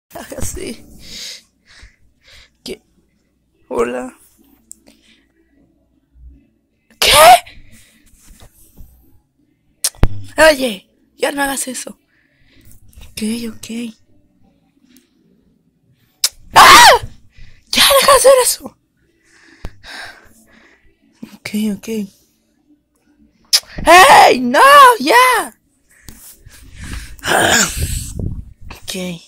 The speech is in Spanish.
Así. ¿Qué? Hola. ¿Qué? Oye, ya no hagas eso. Ok, ok. ¡Ah! Ya deja de hacer eso. Ok, ok. ¡Hey! ¡No! ¡Ya! Ok.